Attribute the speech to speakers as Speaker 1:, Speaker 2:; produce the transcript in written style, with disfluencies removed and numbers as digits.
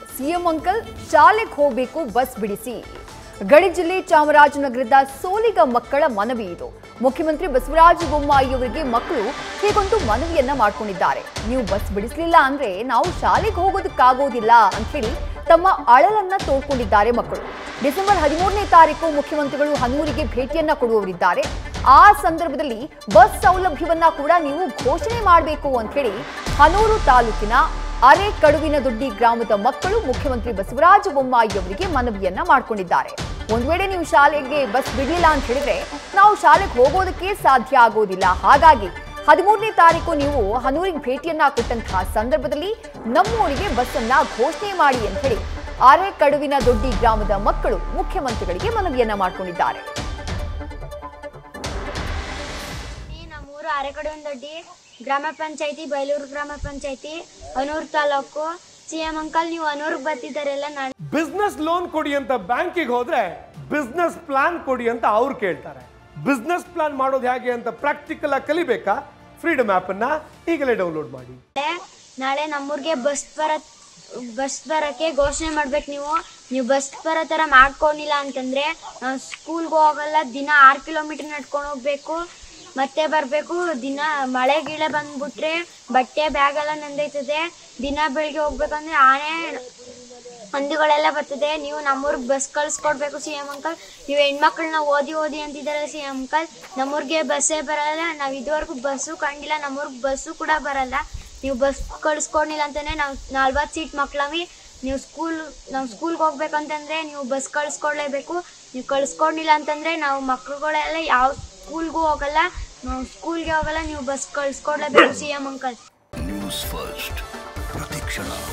Speaker 1: CM uncle ಶಾಲೆಗೆ ಹೋಗಬೇಕು bus ಬಿಡಿಸಿ. ಗಡಿ ಜಿಲ್ಲೆ ಚಾಮರಾಜನಗರದ ಸೋಲಿಗ ಮಕ್ಕಳ ಮನವಿ ಇದು. ಮುಖ್ಯಮಂತ್ರಿ ಬಸವರಾಜ ಬೊಮ್ಮಾಯಿ ಅವರಿಗೆ ಮಕ್ಕಳು ಹೀಗೊಂದು ಮನವಿಯನ್ನ ಮಾಡಿಕೊಂಡಿದ್ದಾರೆ. ನೀವು ಬಸ್ ಬಿಡಿಸಲಿಲ್ಲ ಅಂದ್ರೆ ನಾವು ಶಾಲೆಗೆ ಹೋಗೋದಕ್ಕಾಗೋದಿಲ್ಲ ಅಂತ ಹೇಳಿ ತಮ್ಮ ಅಳಲನ್ನ ತೋಡ್ಕೊಂಡಿದ್ದಾರೆ ಮಕ್ಕಳು. ಡಿಸೆಂಬರ್ 13ನೇ ತಾರೀಕು ಮುಖ್ಯಮಂತ್ರಿಗಳು ಹನೂರಿಗೆ ಭೇಟಿಯನ್ನ ಕೊಡುವವರಿದ್ದಾರೆ. ಆ ಸಂದರ್ಭದಲ್ಲಿ ಬಸ್ ಸೌಲಭ್ಯವನ್ನ ಕೂಡ ನೀವು ಘೋಷಣೆ ಮಾಡಬೇಕು ಅಂತ ಹೇಳಿ ಹನೂರು ತಾಲೂಕಿನ ಅರೆಕಡುವಿನದೊಡ್ಡಿ ಗ್ರಾಮದ ಮಕ್ಕಳು ಮುಖ್ಯಮಂತ್ರಿ ಬಸವರಾಜ ಬೊಮ್ಮಾಯಿ ಅವರಿಗೆ ಮನವಿಯನ್ನ ಮಾಡಿಕೊಂಡಿದ್ದಾರೆ. ಒಂದ್ ವೇಳೆ ನೀವು ಶಾಲೆಗೆ ಬಸ್ ಬಿಡಲಿಲ್ಲ ಅಂತ ಹೇಳಿದ್ರೆ ನಾವು ಶಾಲೆಗೆ ಹೋಗೋದಕ್ಕೆ ಸಾಧ್ಯ ಆಗೋದಿಲ್ಲ. ಹಾಗಾಗಿ 13ನೇ ತಾರೀಕು ನೀವು ಹನೂರಿಗೆ ಭೇಟಿಯನ್ನ ಕೊಟ್ಟಂತಹ ಸಂದರ್ಭದಲ್ಲಿ ನಮ್ಮೂರಿಗೆ ಬಸ್ ಅನ್ನ ಘೋಷಣೆ ಮಾಡಿ ಅಂತ ಹೇಳಿ ಅರೆಕಡುವಿನದೊಡ್ಡಿ ಗ್ರಾಮದ ಮಕ್ಕಳು ಮುಖ್ಯಮಂತ್ರಿಗಳಿಗೆ ಮನವಿಯನ್ನ ಮಾಡಿಕೊಂಡಿದ್ದಾರೆ.
Speaker 2: ನಮ್ಮೂರು ಅರೆಕಡುವಿನದೊಡ್ಡಿ ಗ್ರಾಮ ಪಂಚಾಯತಿ, ಬೈಲೂರು ಗ್ರಾಮ ಪಂಚಾಯತಿ, ಹನೂರು ತಾಲೂಕು. ಸಿಎಂ ಅಂಕಲ್ ನೀವು ಹನೂರಿಗೆ ಬರ್ತಿದ್ದಾರೆಲ್ಲ. ನಾನು
Speaker 3: ಬಿಸ್ನೆಸ್ ಲೋನ್ ಕೊಡಿ ಅಂತ ಬ್ಯಾಂಕಿಗೆ ಹೋದ್ರೆ ಬಿಸ್ನೆಸ್ ಪ್ಲಾನ್ ಕೊಡಿ ಅಂತ ಅವ್ರು ಕೇಳ್ತಾರೆ. ಬಿಸ್ನೆಸ್ ಪ್ಲಾನ್ ಮಾಡೋದು ಹೇಗೆ ಅಂತ ಪ್ರಾಕ್ಟಿಕಲ್ ಆಗಿ ಕಲಿಬೇಕಾ? ಫ್ರೀಡಮ್ ಆಪ್ ಅನ್ನ ಈಗಲೇ ಡೌನ್ಲೋಡ್ ಮಾಡಿ.
Speaker 2: ನಾಳೆ ನಮ್ಮೂರಿಗೆ ಬಸ್ ಬರಕ್ಕೆ ಘೋಷಣೆ ಮಾಡ್ಬೇಕು. ನೀವು ಬಸ್ ಬರೋ ತರ ಮಾಡ್ಕೊಂಡಿಲ್ಲ ಅಂತಂದ್ರೆ ನಾವು ಸ್ಕೂಲ್ಗೆ ಹೋಗಲ್ಲ. ದಿನ 6 ಕಿಲೋಮೀಟರ್ ನಡ್ಕೊಂಡು ಹೋಗ್ಬೇಕು, ಮತ್ತೆ ಬರಬೇಕು. ದಿನ ಮಳೆ ಗಿಳೆ ಬಂದ್ಬಿಟ್ರೆ ಬಟ್ಟೆ ಬ್ಯಾಗ್ ಎಲ್ಲ ನಂದೈತದೆ. ದಿನ ಬೆಳಿಗ್ಗೆ ಹೋಗ್ಬೇಕಂದ್ರೆ ಆನೆ ಹಂದಿಗಳೆಲ್ಲ ಬರ್ತದೆ. ನೀವು ನಮ್ಮೂರ್ಗೆ ಬಸ್ ಕಳಿಸ್ಕೊಡ್ಬೇಕು ಸಿಎಂ ಅಂಕಲ್. ನೀವು ಹೆಣ್ಮಕ್ಳನ್ನ ಓದಿ ಅಂತಿದ್ದಾರೆ ಸಿಎಂ ಅಂಕಲ್. ನಮ್ಮೂರಿಗೆ ಬಸ್ಸೇ ಬರಲ್ಲ. ನಾವು ಇದುವರೆಗೂ ಬಸ್ಸು ಕಂಡಿಲ್ಲ, ನಮ್ಮೂರ್ಗೆ ಬಸ್ಸು ಕೂಡ ಬರಲ್ಲ. ನೀವು ಬಸ್ ಕಳಿಸ್ಕೊಡ್ಲಿಲ್ಲ ಅಂತಾನೆ ನಾವು 40 ಸೀಟ್ ಮಕ್ಳವಿ. ನಾವು ಸ್ಕೂಲ್ಗೆ ಹೋಗ್ಬೇಕಂತಂದ್ರೆ ನೀವು ಬಸ್ ಕಳಿಸ್ಕೊಡ್ಲೇಬೇಕು. ನೀವು ಕಳಿಸ್ಕೊಂಡಿಲ್ಲ ಅಂತಂದ್ರೆ ನಾವು ಮಕ್ಳುಗಳೆಲ್ಲ ಯಾವ ಸ್ಕೂಲ್ಗೂ ಹೋಗಲ್ಲ, ನಾವು ಸ್ಕೂಲ್ಗೆ ಹೋಗಲ್ಲ. ನೀವು ಬಸ್ ಕಳಿಸ್ಕೊಡ್ಲೇಬೇಕು ಸಿಎಂ ಅಂಕಲ್.
Speaker 4: ನ್ಯೂಸ್ ಫಸ್ಟ್ ಪ್ರತಿಕ್ಷಣ.